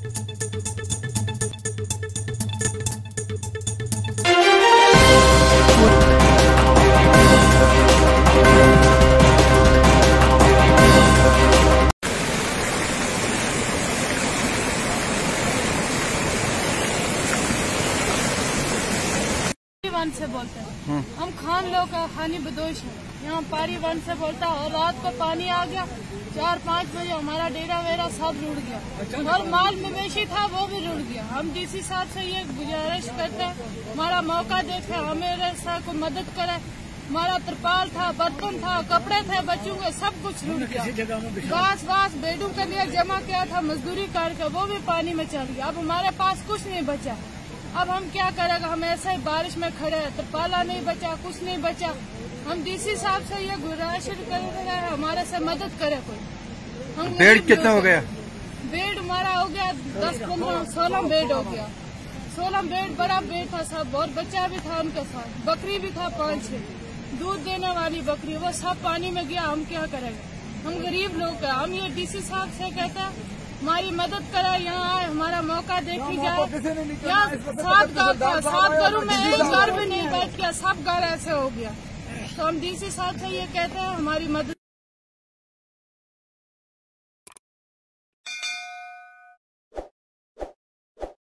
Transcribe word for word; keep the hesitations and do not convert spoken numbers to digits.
One से बोलते हैं हम खान लोग का खानी बदोश है। यहाँ पारी वन से बोलता है और रात को पानी आ गया चार पाँच बजे हमारा डेरा वेरा सब रुड़ गया और माल मवेशी था वो भी रुड़ गया। हम डीसी साहब से ये गुजारिश करते हैं हमारा मौका देखे, हमें को मदद करे। हमारा तिरपाल था, बर्तन था, कपड़े थे बच्चों के, सब कुछ रुड़ गया। घास वास बेडू के लिए जमा किया था मजदूरी करके वो भी पानी में चल गया। अब हमारे पास कुछ नहीं बचा। अब हम क्या करेंगे? हम ऐसे ही बारिश में खड़े हैं, तिरपाला नहीं बचा, कुछ नहीं बचा। हम डीसी साहब से ये गुजारिश कर रहे हैं हमारे से मदद करे कोई। हम बेड कितना हो गया? बेड हमारा हो गया दस पंद्रह सोलह बेड हो गया। सोलह बेड बड़ा बेड था सब, और बच्चा भी था उनके साथ, बकरी भी था पाँच छह दूध देने वाली बकरी, वो सब पानी में गया। हम क्या करेंगे? हम गरीब लोग हैं। हम ये डीसी साहब से कहते हैं हमारी मदद करे, यहाँ आए, हमारा मौका देखी जाए। यहाँ सात गाँव सात घरों में एक घर भी नहीं बैठ गया, सब घर ऐसे हो गया। तो हम डीसी साहब से ये कहते हैं हमारी मदद